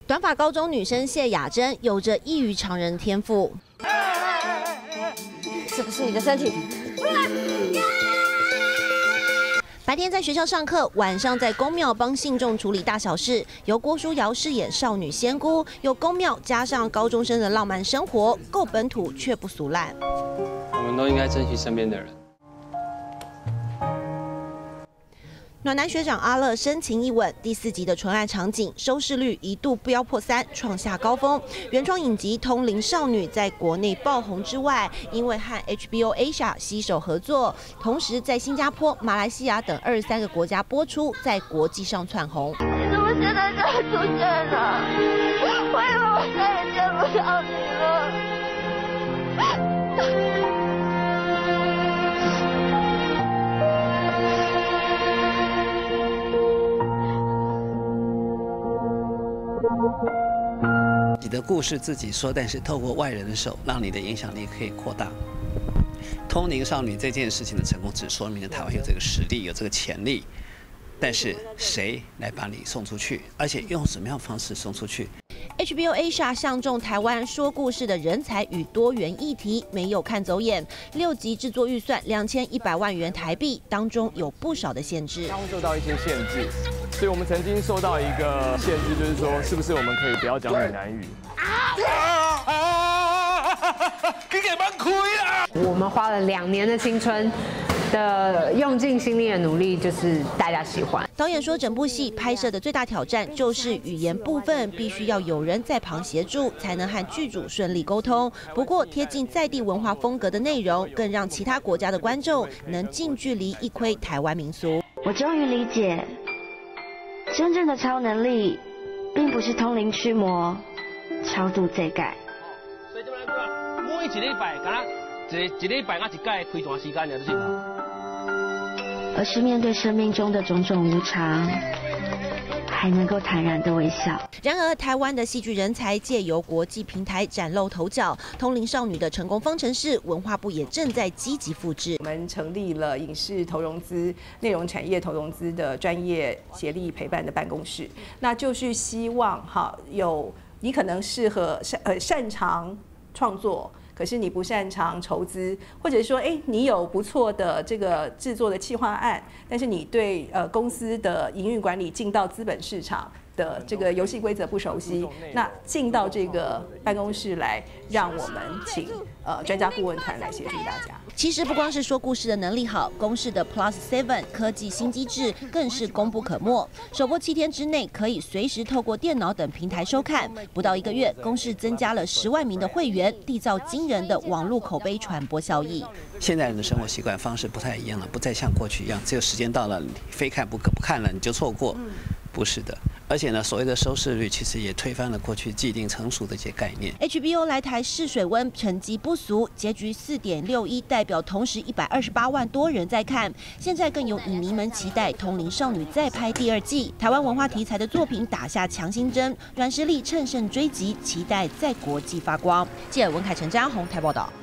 短发高中女生谢雅珍有着异于常人的天赋。 这不是你的身体。 白天在学校上课，晚上在公庙帮信众处理大小事。由郭书瑶饰演少女仙姑，有公庙加上高中生的浪漫生活，够本土却不俗烂。 我们都应该珍惜身边的人。 暖男学长阿乐深情一吻，第4集的纯爱场景收视率一度飙破3，创下高峰。原创影集《通灵少女》在国内爆红之外，因为和 HBO Asia 携手合作，同时在新加坡、马来西亚等23个国家播出，在国际上窜红。 你怎么现在就要出现了？我以为我再也见不到你了。 你的故事自己说，但是透过外人的手，让你的影响力可以扩大。通灵少女这件事情的成功，只说明了台湾有这个实力，有这个潜力。但是谁来把你送出去，而且用什么样的方式送出去？ HBO Asia 相中台湾说故事的人才与多元议题，没有看走眼。6集制作预算2100万元台币，当中有不少的限制。 它会受到一些限制，所以我们曾经受到一个限制，就是说，是不是我们可以不要讲闽南语？ 你给蛮亏啊！ 我们花了2年的青春。 的用尽心力的努力，就是大家喜欢。 导演说，整部戏拍摄的最大挑战就是语言部分，必须要有人在旁协助，才能和剧组顺利沟通。不过，贴近在地文化风格的内容，更让其他国家的观众能近距离一窥台湾民俗。 我终于理解，真正的超能力，并不是通灵驱魔、超度罪盖。 所以这边讲，每一礼拜，一礼拜一届开段时间就是。 而是面对生命中的种种无常，还能够坦然的微笑。 然而，台湾的戏剧人才借由国际平台崭露头角，《通灵少女》的成功方程式，文化部也正在积极复制。 我们成立了影视投融资、内容产业投融资的专业协力陪伴的办公室，那就是希望有你可能适合擅长创作。 可是你不擅长筹资，或者说，你有不错的这个制作的企划案，但是你对公司的营运管理进到资本市场的这个游戏规则不熟悉，那进到这个办公室来，让我们请专家顾问团来协助大家。 其实不光是说故事的能力好，公视的 Plus7 科技新机制更是功不可没。首播7天之内，可以随时透过电脑等平台收看。不到1个月，公视增加了10万名的会员，缔造惊人的网络口碑传播效益。 现在人的生活习惯方式不太一样了，不再像过去一样，只有时间到了，你非看不可，不看了你就错过。不是的。 而且呢，所谓的收视率其实也推翻了过去既定成熟的一些概念。 HBO 来台试水温，成绩不俗，结局4.61，代表同时128万多人在看。现在更有影迷们期待《通灵少女》再拍第2季。台湾文化题材的作品打下强心针，软实力乘胜追击，期待在国际发光。记者文凯、陈嘉宏台报道。